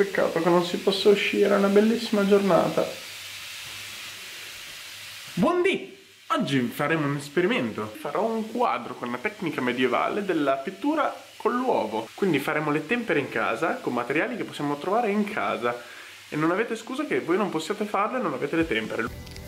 Peccato che non si possa uscire, è una bellissima giornata. Buondì! Oggi faremo un esperimento. Farò un quadro con una tecnica medievale della pittura con l'uovo. Quindi faremo le tempere in casa con materiali che possiamo trovare in casa. E non avete scusa che voi non possiate farle e non avete le tempere.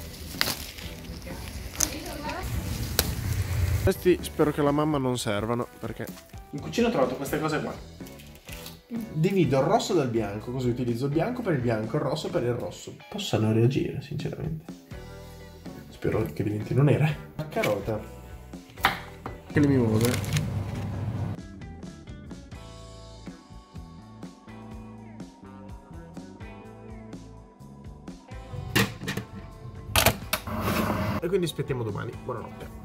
Questi spero che la mamma non servano, perché in cucina ho trovato queste cose qua. Divido il rosso dal bianco, così utilizzo il bianco per il bianco, il rosso per il rosso. Possano reagire, sinceramente. Spero che diventino nere. La carota. Che le mi muove. E quindi aspettiamo domani. Buonanotte.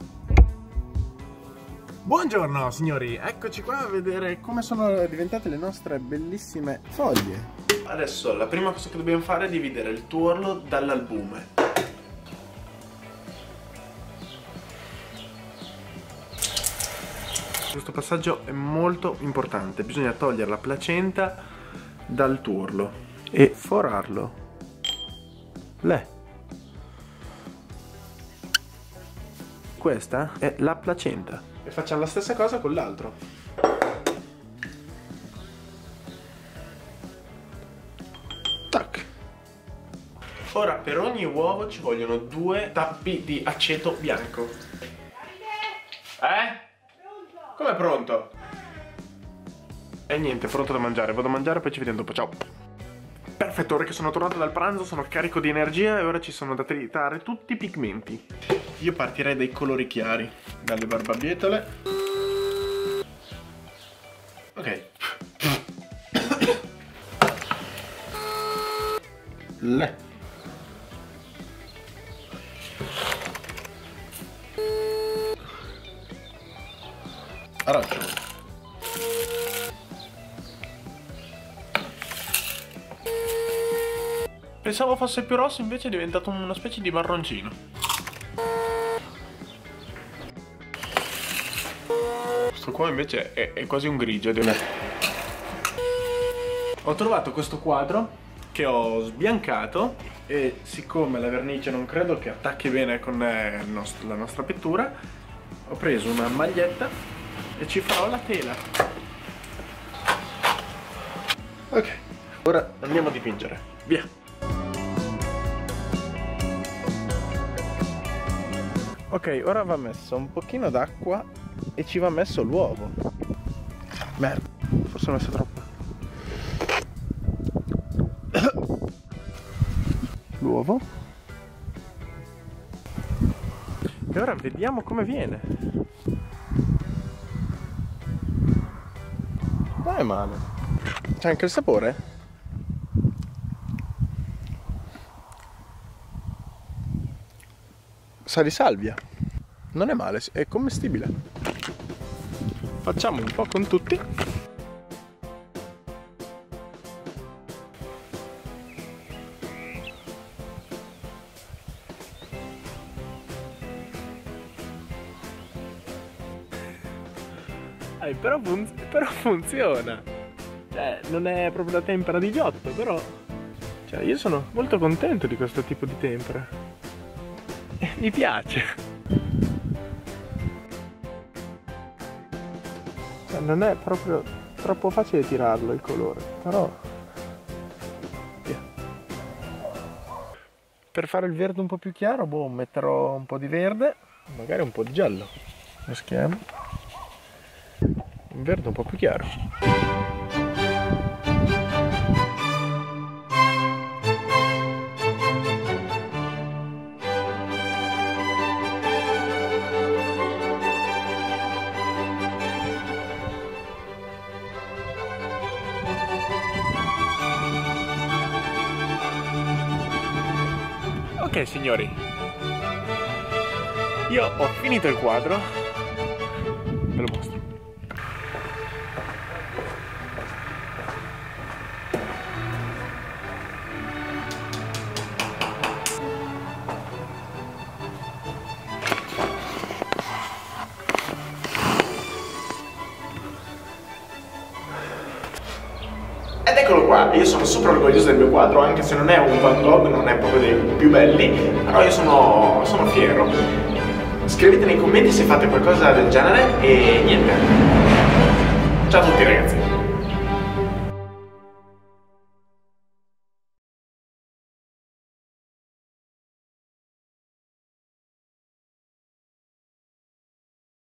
Buongiorno signori, eccoci qua a vedere come sono diventate le nostre bellissime foglie. Adesso la prima cosa che dobbiamo fare è dividere il tuorlo dall'albume. Questo passaggio è molto importante, bisogna togliere la placenta dal tuorlo e forarlo. Questa è la placenta. E facciamo la stessa cosa con l'altro. Tac. Ora per ogni uovo ci vogliono 2 tappi di aceto bianco. Come è pronto? E niente, pronto da mangiare. Vado a mangiare e poi ci vediamo dopo. Ciao. Perfetto, ora che sono tornato dal pranzo sono carico di energia e ora ci sono da tritare tutti i pigmenti. Io partirei dai colori chiari, dalle barbabietole. Ok. Arancio. Pensavo fosse più rosso, invece è diventato una specie di marroncino. Questo qua invece è quasi un grigio. Ho trovato questo quadro che ho sbiancato e siccome la vernice non credo che attacchi bene con la nostra pittura, ho preso una maglietta e ci farò la tela. Ok, ora andiamo a dipingere. Via! Ok, ora va messo un pochino d'acqua e ci va messo l'uovo. Merda, forse ho messo troppo. L'uovo. E ora vediamo come viene. Non è male. C'è anche il sapore. Sa di salvia. Non è male, è commestibile. Facciamo un po' con tutti. Però funziona. Cioè, non è proprio la tempera di Giotto, però cioè, io sono molto contento di questo tipo di tempera. Mi piace. Cioè, non è proprio troppo facile tirarlo il colore, però via. Per fare il verde un po' più chiaro, boh, metterò un po' di verde, magari un po' di giallo. Meschiamo. Un verde un po' più chiaro. Ok signori, io ho finito il quadro, ve lo mostro. Ed eccolo qua. Io sono super orgoglioso del mio quadro, anche se non è un Van Gogh, non è proprio dei più belli, però io sono fiero. Scrivete nei commenti se fate qualcosa del genere e niente. Ciao a tutti ragazzi.